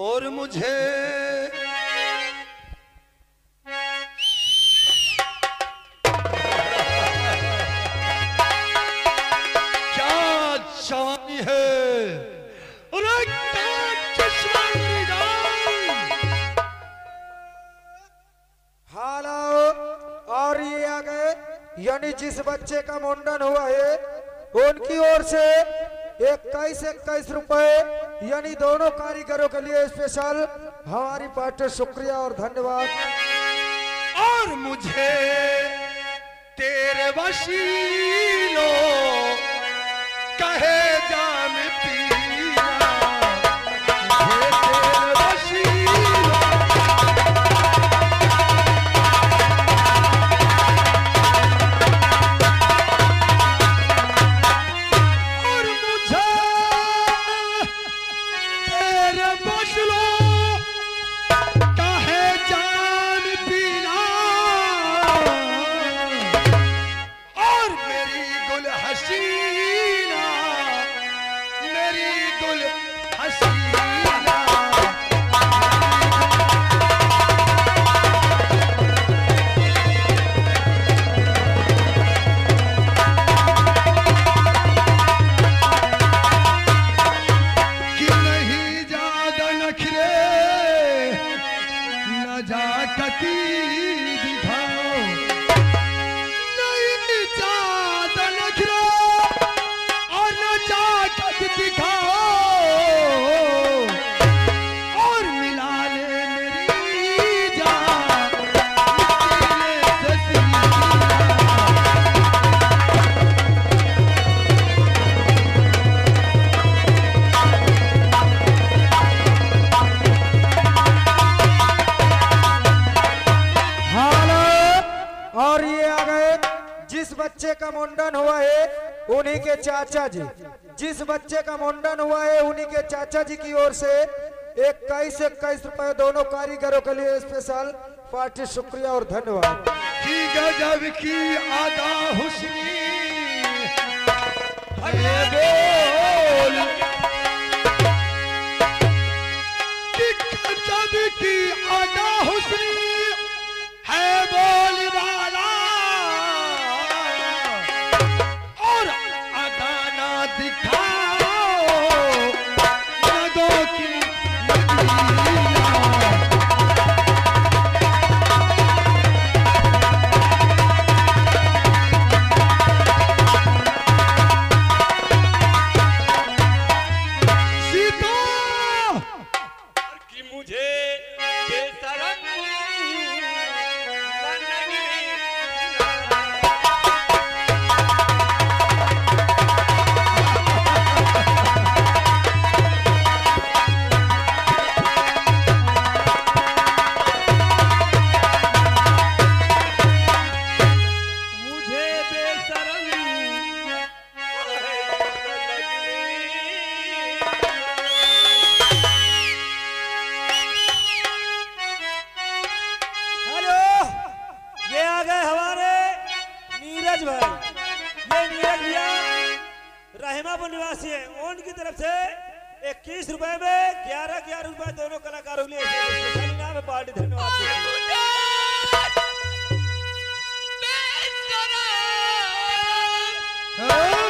और मुझे क्या जवानी है। अरे क्या चश्मा मेरी जान। हालो और ये आ गए, यानी जिस बच्चे का मुंडन हुआ है उनकी ओर से 21 रुपए, यानी दोनों कारीगरों के लिए स्पेशल हमारी पार्टी से शुक्रिया और धन्यवाद। और मुझे तेरे वसीलों कहे जाम पीना, मुझे तेरे वसीलों और मुझे तेरे वसीलों कहे जाम पीना, और मेरी गुल हसीना, मेरी गुल हसीना। कि नहीं ज्यादा नखरे नजाकती दिखाओ, नहीं ज्यादा नखरे और नजाकत दिखाओ, और मिला ले मेरी जान तेरे ससीना। हालो और ये आ गए, जिस बच्चे का मुंडन हुआ है उन्हीं के चाचा जी, जिस बच्चे का मुंडन हुआ है उन्हीं के चाचा जी की ओर से 21 रुपए दोनों कारीगरों के लिए स्पेशल पार्टी शुक्रिया और धन्यवाद। की गजब की आदा हुस्नी है बोल, की गजब की आदा हुस्नी है बोल वाला, और आदा ना दिखाओ यादों की नगरिया। सीता कि मुझे बेशरम मुझे बेशरम हेलो, ये आ गए हमारे नीरज भाई। ये नीरज भैया रहीमापुर निवासी है, उनकी तरफ से 21 रुपए में 11 रुपए दोनों कलाकारों के लिए स्पेशल इनाम है। पार्टी धन्यवाद। हाँ?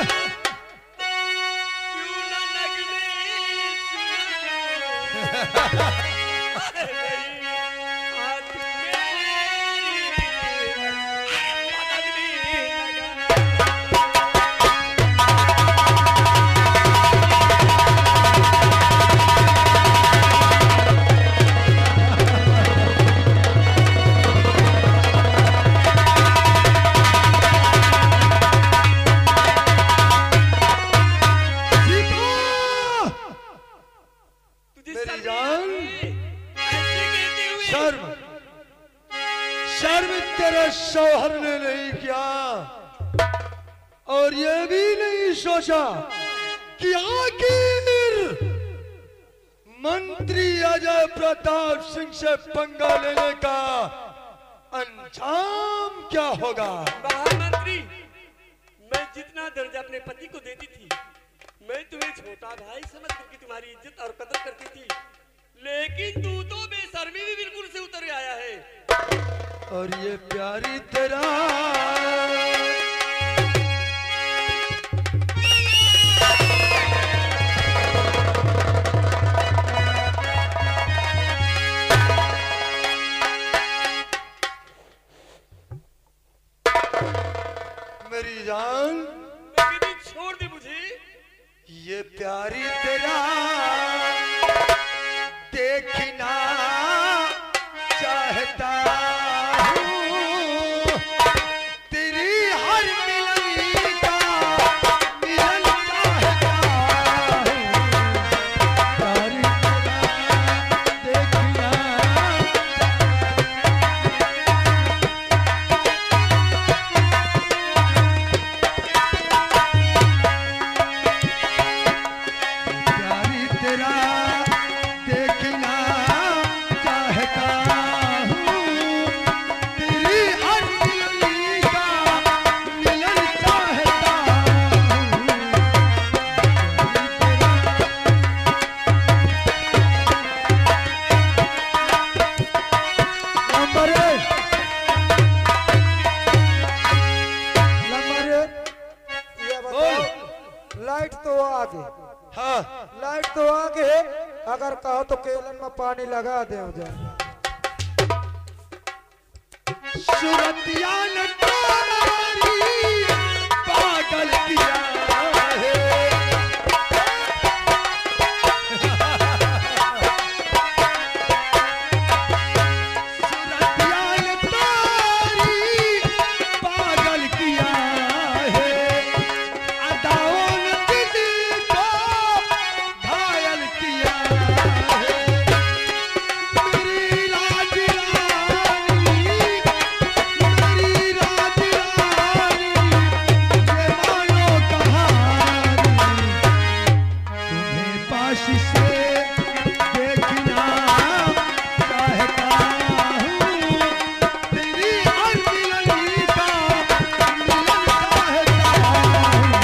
मेरी जान, शर्म शर्म तेरे शौहर ने नहीं किया, और ये भी नहीं सोचा कि आखिर मंत्री अजय प्रताप सिंह से पंगा लेने का अंजाम क्या होगा। महामंत्री, मैं जितना दर्जा अपने पति को देती थी, मैं तुम्हें छोटा भाई समझ करके तुम्हारी इज्जत और कदर करती थी, लेकिन और ये प्यारी तेरा मेरी जान, बेबी छोड़ दे मुझे। ये प्यारी तेरा देखना चाहता हूँ, तेरी हर मिलन का मिलन चाहता हूँ, प्यारी तेरा देखना। प्यारी तेरा देखना चाहता हूँ, तेरी हर मिलन का मिलन चाहता हूँ, नंबर एक, नंबर एक, ये बताओ लाइट तो आगे, हाँ लाइट तो आगे, अगर कहो तो केलन में पानी लगा दे मुझे। सूरतिया ने तुम्हारी पागल किया है, सूरतिया ने तुम्हारी पागल किया है, अदाओं ने दिल को घायल किया है, मेरी राज रानी, मेरी राज रानी, ये मानो कहानी, तुम्हें पास से देखना चाहता हूँ, तेरी हर मिलन का मिलन चाहता हूँ।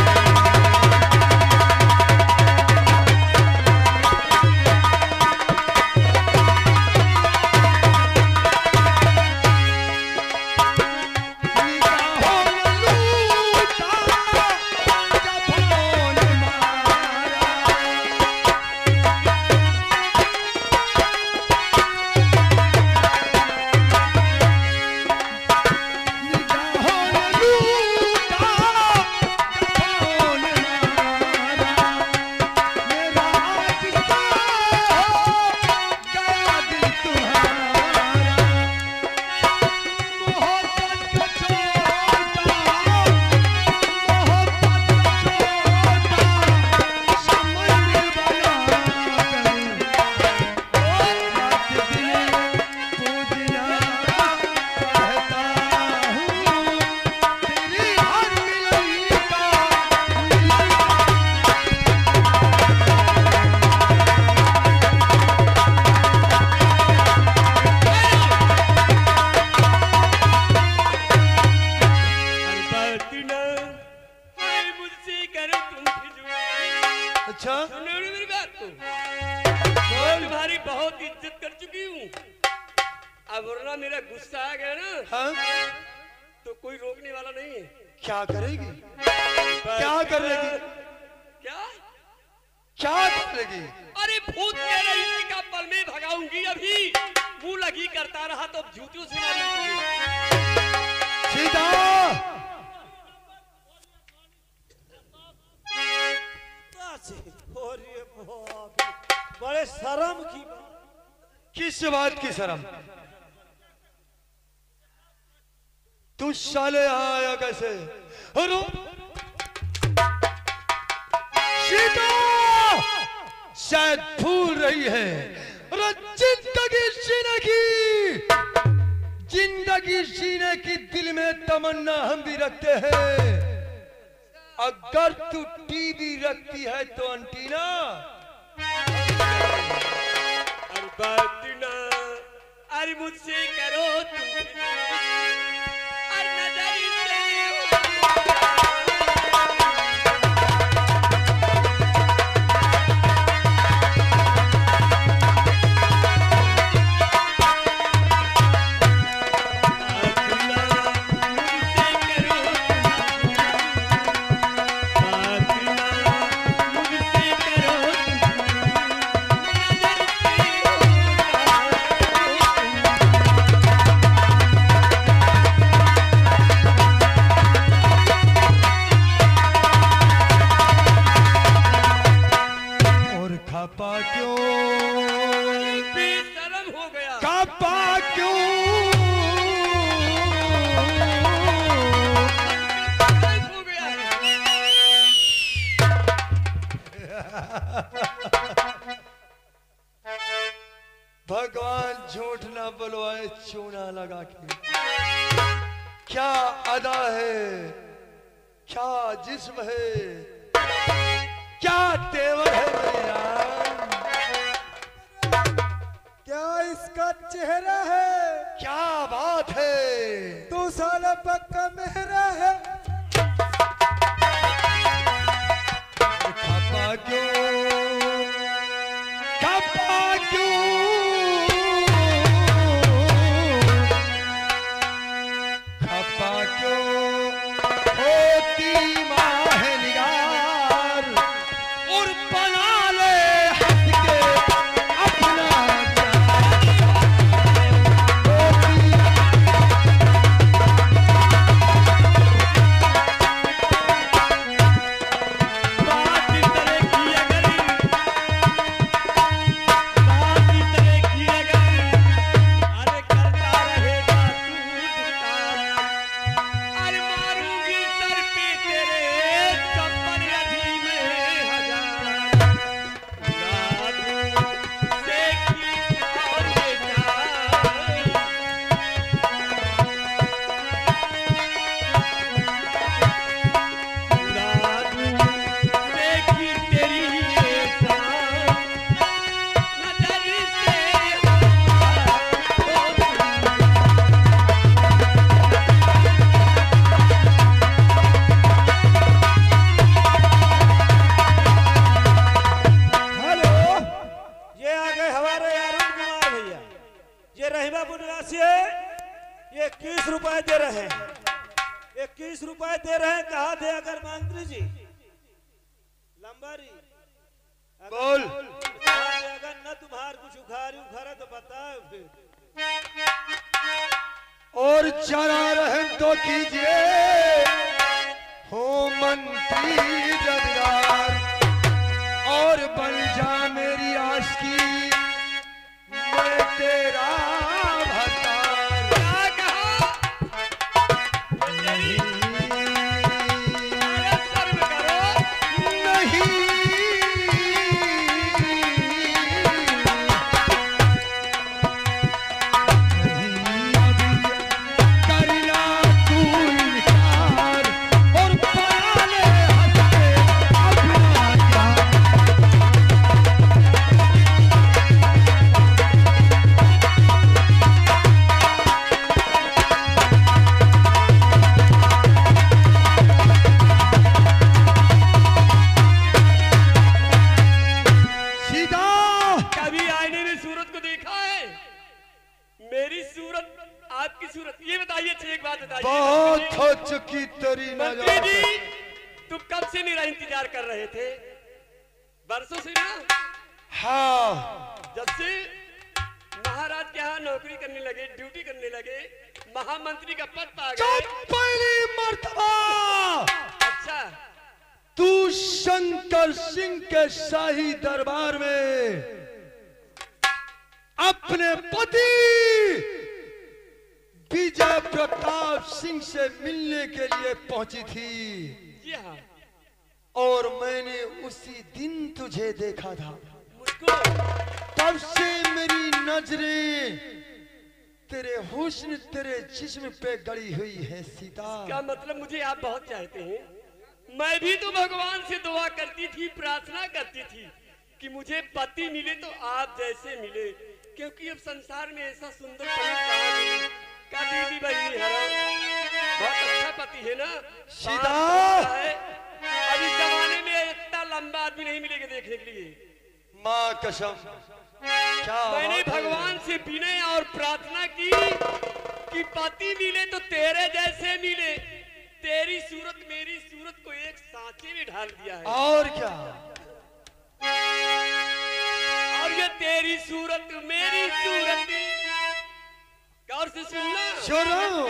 निगाहों ने लूटा जबान मारा, निगाहों ने लूटा जबान मारा, मेरा आशिक़ गया दिल तुम्हारा, मोहब्बत का छोटा, मोहब्बत का छोटा समंदर बनाकर, रात दिन पूजना चाहता हूँ, तेरी हर मिलन का मिलन। अर्बातिना, अरे मुझसे करो तुम खिजवानी। अच्छा सुनो ना मेरी बात तो, मैं तुम्हारी बहुत इज्जत कर चुकी हूँ। अब वरना मेरा गुस्सा आ गया ना, हाँ तो कोई रोकने वाला नहीं है। क्या करेगी, क्या करेगी, क्या? क्या करेगी? अरे भूत कह रही इसी का पल में भगाऊंगी। अभी मुंह लगी करता रहा तो अब जूतियों से मारूंगी। सीता और ये बाप रे, बड़े शर्म की बात। किस बात की शर्म? तू साले आया कैसे? अरे सीता शायद भूल रही है, अरे जिंदगी जीने की, जिंदगी जीने की दिल में तमन्ना हम भी रखते हैं। अगर तू टीवी रखती है तो एंटीना, अर्बातिना, अरे मुझसे करो तुम खिजवानी। और नजर से बेशरम हो गया। खपा क्यों हो गया है। भगवान झूठ ना बुलवाए चूना लगा के। क्या अदा है, क्या जिस्म है, क्या तेवर है मेरा। क्या इसका चेहरा है, क्या बात है। तू साला पक्का मेहरा है। खपा क्यों, खपा क्यों, खपा क्यों होती माह निगार और बना ले हट के अपना बात की तरह की अगर, बात की तरह की अगर, अरे करता रहेगा तू दुकान। अरे मारूंगी सर पे तेरे चप्पल अधी में हजार। उड़ा दूं देखी और ये जान। उड़ा दूं देखी तेरी ये जान। नजर से हेलो, ये आ गए हमारे अरुण कुमार भैया। ये रहीमापुर निवासी है। ये 21 रुपए दे रहे हैं। 21 रुपए दे रहे हैं। कहा थे अगर मंत्री जी लंबारी अगर बोल। कहा थे अगर न तुम्हार कुछ उखाड़ा तो बताओ फिर। और जरा रहम तो कीजिए हो मंत्री जदगार और बन जा मेरी आस की मैं तेरा भतार। क्या कहा? नहीं, अरे शर्म करो। नहीं, करना तू इनकार और बना ले हंस के अपना प्यार। सीधा कभी आईने में सूरत को देखा है? मेरी सूरत, आपकी सूरत, ये बताइए। अच्छा एक बात बताइए बहुत हो चुकी तेरी मंत्री नजर। जी, तुम कब से मेरा इंतजार कर रहे थे? बरसों से ना। हाँ, जब से महाराज के यहाँ नौकरी करने लगे, ड्यूटी करने लगे, महामंत्री का पद पा जो गए। पहली मर्तबा अच्छा, तू शंकर सिंह के शाही दरबार में अपने पति विजय प्रताप सिंह से मिलने के लिए पहुंची थी जी हाँ। और मैंने उसी दिन तुझे देखा था। मुझको तब से मेरी नजरें तेरे हुस्न तेरे जिस्म पे गड़ी हुई है सीता। क्या मतलब मुझे आप बहुत चाहते हैं। मैं भी तो भगवान से दुआ करती थी, प्रार्थना करती थी कि मुझे पति मिले तो आप जैसे मिले, क्योंकि अब संसार में ऐसा सुंदर पति कहाँ मिले। क्या दीदी बहनी हरा बहुत अच्छा पति है ना। सीता। बात है, अब इस जमाने में इतना लंबा आदमी नहीं मिलेगा देखने के लिए। माँ कसम क्या मैंने बात है। भगवान से विनय और प्रार्थना की कि पति मिले तो तेरे जैसे मिले। तेरी सूरत मेरी सूरत को एक सांचे में ढाल दिया है। और क्या। और ये तेरी सूरत मेरी सूरत, गौर से सुनना। सुनो।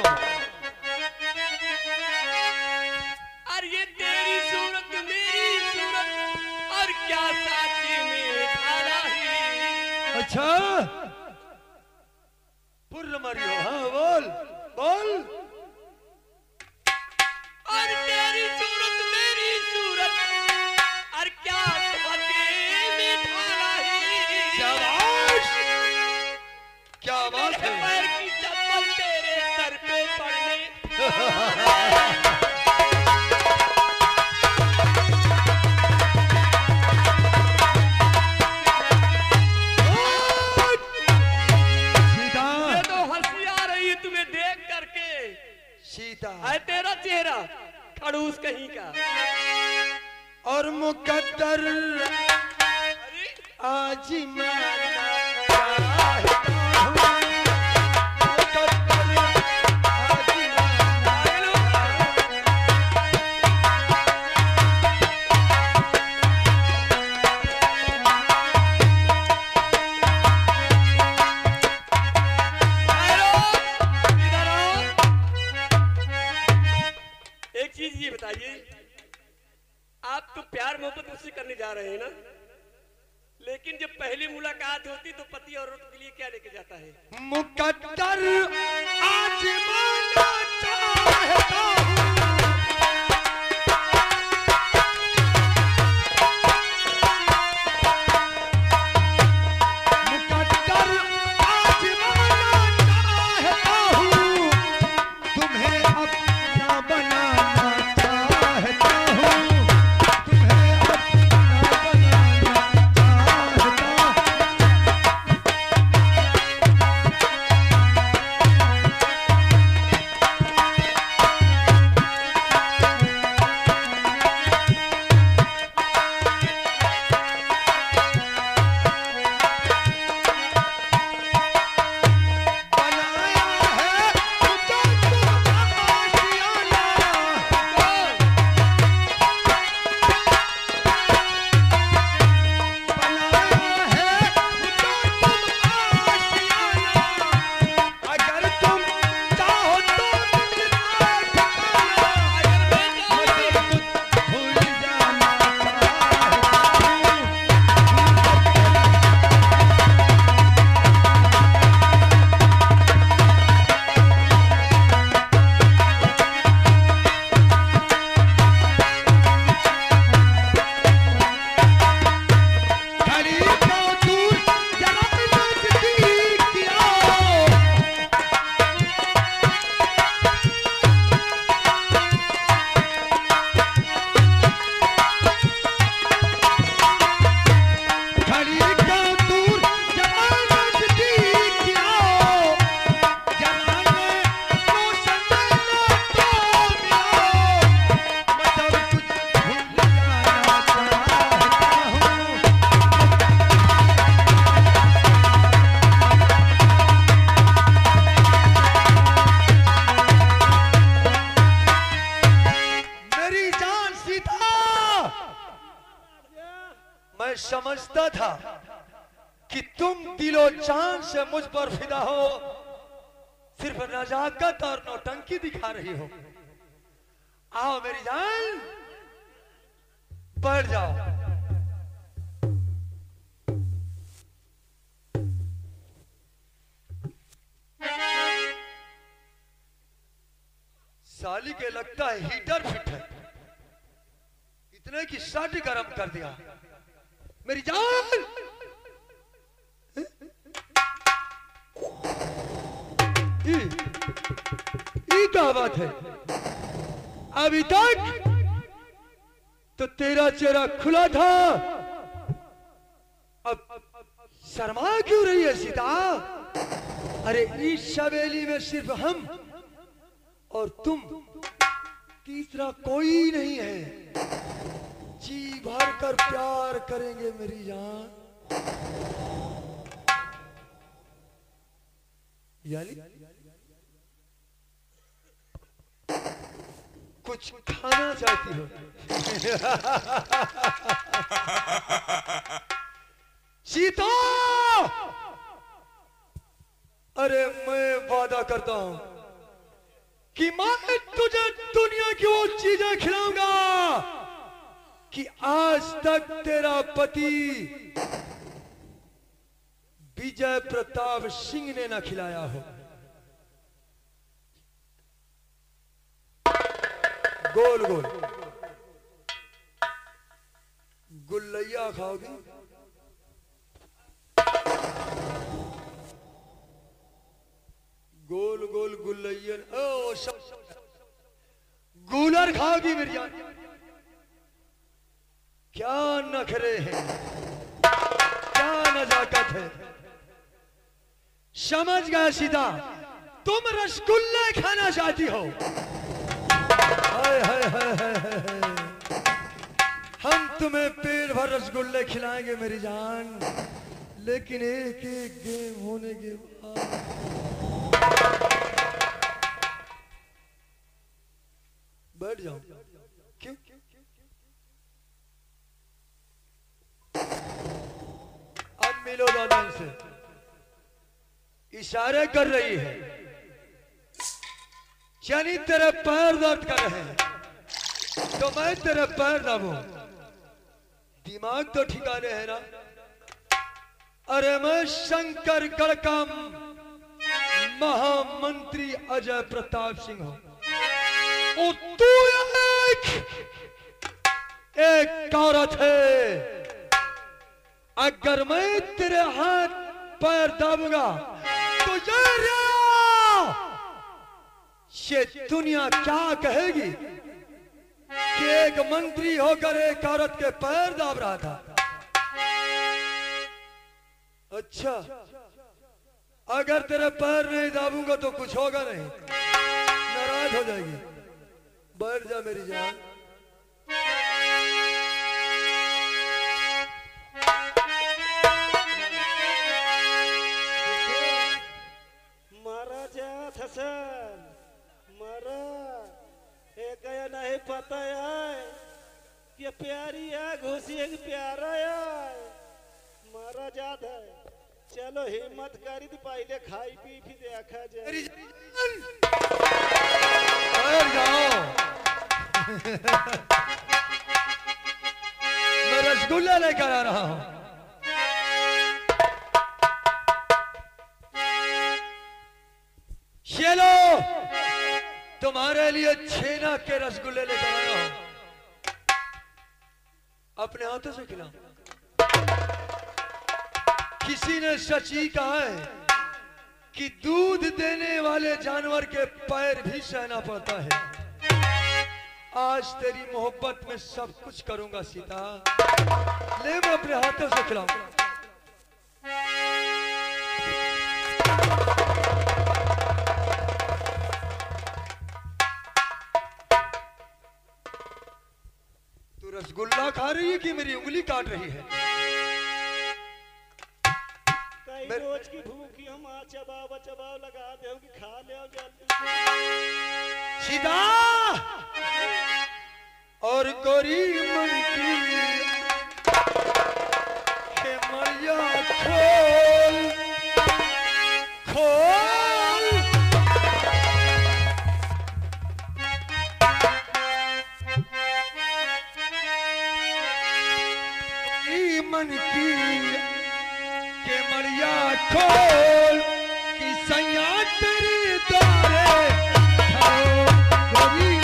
और ये तेरी सूरत मेरी सूरत और क्या सांचे में ढाला है। अच्छा पुर्र मरियो, हाँ बोल बोल। और तेरी सूरत मेरी सूरत और क्या शाबाश, क्या बात है। पैर की चप्पल तेरे सर पे पड़ने सीता, ये तो हंसी आ रही है तुम्हें देख करके। सीता है तेरा चेहरा खड़ूस कहीं का। और मुकद्दर अरे आजमाना चाहता हूँ, मुकद्दर आजमाना। इधर आओ। एक चीज ये बताइए, आप तो प्यार मोहब्बत मुझसे करने जा रहे हैं ना, लेकिन जब पहली मुलाकात होती तो पति और औरत के लिए क्या लेके जाता है? मुकद्दर आजमाना चाहता हूँ, मुकद्दर आजमाना चाहता हूँ, तुम्हें अपना बनाना चाहता हूँ, तुम्हें अपना बनाना चाहता हूँ। बनाया है मुझे तुम आशियाना, बनाया है मुझे तुम आशियाना, अगर तुम चाहो तो मिलना ठिकाना, मगर कुछ भूल जाना चाहता हूँ। खड़ी को दूर जरा नजदीक आओ, खड़ी को दूर जरा नजदीक आओ, जमाने को समझना तो मिलो, मैं सब कुछ भूल जाना चाहता हूँ। मेरी जान सीता, मैं समझता था कि तुम दिलो जान से मुझ पर फिदा हो, सिर्फ नजाकत और नौटंकी दिखा रही हो। आओ मेरी जान, बैठ जाओ। साली के लगता है हीटर फिट है, इतने की शर्ट गरम कर दिया। मेरी जान, ये क्या बात है? अभी तक तो तेरा चेहरा खुला था, अब शर्मा क्यों रही है सीता? अरे इस हवेली में सिर्फ हम और तुम, तीसरा कोई नहीं है। जी भर कर प्यार करेंगे मेरी जान। यानी कुछ खाना चाहती हो? सीता, अरे मैं वादा करता हूं कि मैं तुझे दुनिया की वो चीजें खिलाऊंगा कि आज तक तेरा पति जय प्रताप सिंह ने ना खिलाया हो। गोल गोल गुल्लैया खाओगी? गोल गोल गुल्लैयन ओ गूलर खाओगी मेरी जान? क्या नखरे हैं, क्या नजाकत है। समझ गए सीधा, तुम रसगुल्ले खाना चाहती हो। हाय हाय हाय हाय हाय। हम तुम्हें पेट भर रसगुल्ले खिलाएंगे मेरी जान, लेकिन एक एक गेम होने के बाद बैठ जाओ। क्यों? अब मिलो दादा से। इशारे कर रही है, यानी तेरे पैर दर्द कर रहे हैं तो मैं तेरे पैर दबूं। दिमाग तो ठिकाने है ना? अरे मैं शंकर गढ़ का महामंत्री अजय प्रताप सिंह हूं और तू एक औरत है। अगर मैं तेरे हाथ पैर दाबूंगा तो ये दुनिया क्या कहेगी कि एक मंत्री होकर एक औरत के पैर दाब रहा था। अच्छा, अगर तेरे पैर नहीं दाबूंगा तो कुछ होगा नहीं, नाराज हो जाएगी। बैठ जा मेरी जान। हसन मारा एक नहीं पता है कि प्यारी है घुसी है कि प्यारा है। मारा जात है। चलो हिम्मत करी तो पहले खाई पी फिर देखा जाए। मैं रसगुल्ला लेकर आ रहा हूं। ये लो, तुम्हारे लिए छेना के रसगुल्ले लेकर आया हूं। अपने हाथों से खिलाओ। किसी ने सच ही कहा है कि दूध देने वाले जानवर के पैर भी सहना पड़ता है। आज तेरी मोहब्बत में सब कुछ करूंगा सीता। ले, मैं अपने हाथों से खिलाऊंगा। रसगुल्ला खा रही है कि मेरी उंगली काट रही है? कई रोज की भूखी हम चबाव चबाव लगा दे कि खा ले जल्दी। सीधा और गोरी मन की मरिया खोल खोल। मन की के मरिया खोल कि सैया तेरी द्वारे गोरी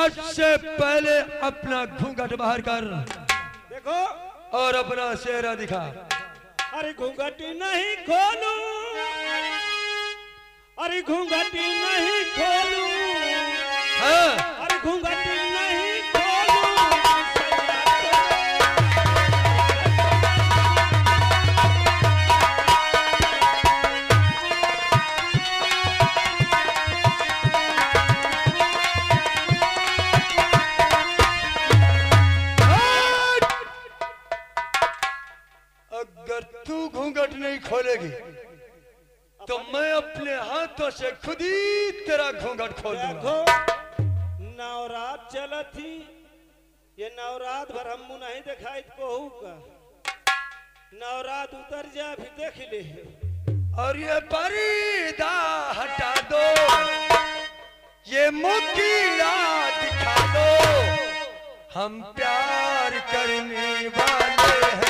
सबसे पहले अपना घूंघट बाहर कर देखो और अपना चेहरा दिखा। अरे घूंघटी नहीं खोलूं, अरे घूंघटी नहीं खोलूं, हाँ अरे घूंघटी नहीं खोलूं। अगर तू घूंघट नहीं खोलेगी तो मैं अपने हाथों से खुद ही तेरा घूंघट खोल देखो दूंगा। नवरात चला थी, ये नवरात भर हमू नहीं दिखाई कहू का। नवरात उतर जा भी देख ले। और ये पर्दा हटा दो, ये मुखिया दिखा दो, हम प्यार करने वाले हैं।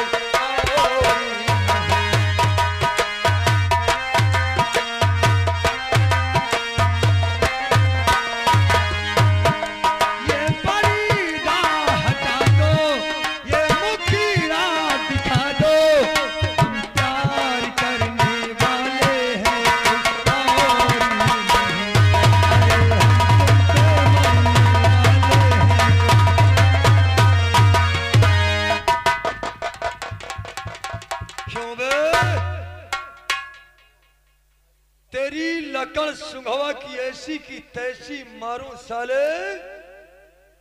तेरी लकड़ सुंघवा की ऐसी की तैसी मारूं साले,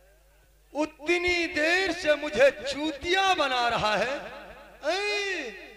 उतनी देर से मुझे चूतिया बना रहा है।